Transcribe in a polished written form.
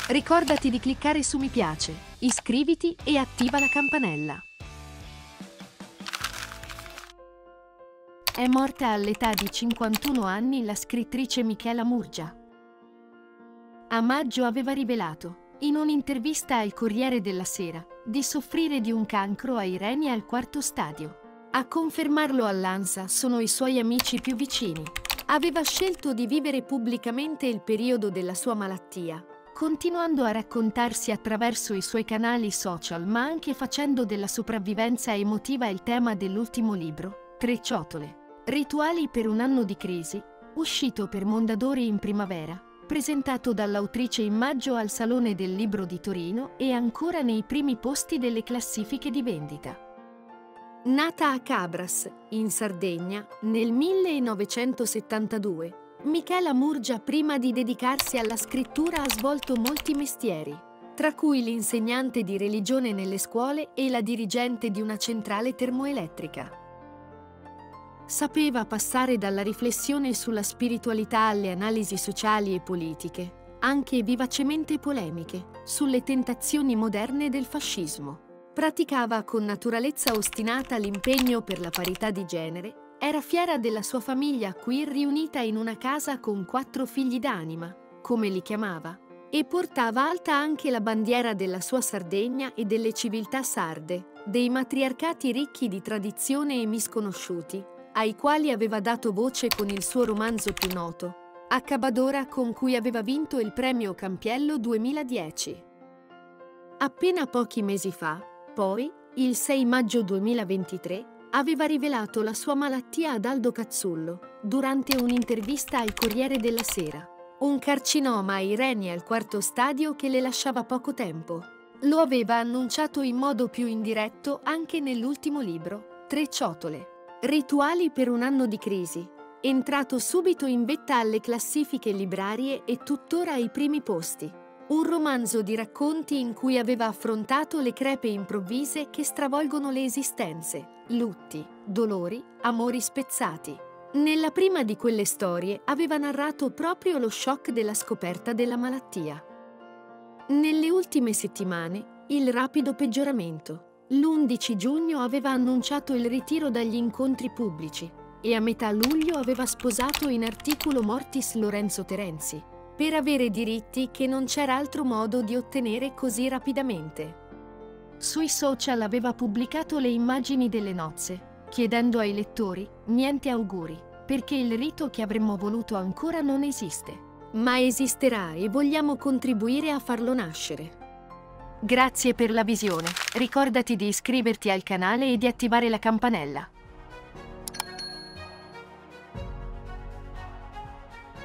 Ricordati di cliccare su mi piace, iscriviti e attiva la campanella. È morta all'età di 51 anni la scrittrice Michela Murgia. A maggio aveva rivelato, in un'intervista al Corriere della Sera, di soffrire di un cancro ai reni al quarto stadio. A confermarlo all'ANSA sono i suoi amici più vicini. Aveva scelto di vivere pubblicamente il periodo della sua malattia, continuando a raccontarsi attraverso i suoi canali social, ma anche facendo della sopravvivenza emotiva il tema dell'ultimo libro, Tre ciotole. Rituali per un anno di crisi, uscito per Mondadori in primavera, presentato dall'autrice in maggio al Salone del Libro di Torino e ancora nei primi posti delle classifiche di vendita. Nata a Cabras, in Sardegna, nel 1972, Michela Murgia, prima di dedicarsi alla scrittura, ha svolto molti mestieri, tra cui l'insegnante di religione nelle scuole e la dirigente di una centrale termoelettrica. Sapeva passare dalla riflessione sulla spiritualità alle analisi sociali e politiche, anche vivacemente polemiche, sulle tentazioni moderne del fascismo. Praticava con naturalezza ostinata l'impegno per la parità di genere. Era fiera della sua famiglia queer riunita in una casa con 4 figli d'anima, come li chiamava, e portava alta anche la bandiera della sua Sardegna e delle civiltà sarde, dei matriarcati ricchi di tradizione e misconosciuti, ai quali aveva dato voce con il suo romanzo più noto, Accabadora, con cui aveva vinto il premio Campiello 2010. Appena pochi mesi fa, poi, il 6 maggio 2023, aveva rivelato la sua malattia ad Aldo Cazzullo durante un'intervista al Corriere della Sera. Un carcinoma ai reni al quarto stadio che le lasciava poco tempo. Lo aveva annunciato in modo più indiretto anche nell'ultimo libro, Tre ciotole. Rituali per un anno di crisi. Entrato subito in vetta alle classifiche librarie e tuttora ai primi posti. Un romanzo di racconti in cui aveva affrontato le crepe improvvise che stravolgono le esistenze, lutti, dolori, amori spezzati. Nella prima di quelle storie aveva narrato proprio lo shock della scoperta della malattia. Nelle ultime settimane, il rapido peggioramento. L'11 giugno aveva annunciato il ritiro dagli incontri pubblici e a metà luglio aveva sposato in articulo mortis Lorenzo Terenzi, per avere diritti che non c'era altro modo di ottenere così rapidamente. Sui social aveva pubblicato le immagini delle nozze, chiedendo ai lettori niente auguri, perché il rito che avremmo voluto ancora non esiste. Ma esisterà e vogliamo contribuire a farlo nascere. Grazie per la visione, ricordati di iscriverti al canale e di attivare la campanella.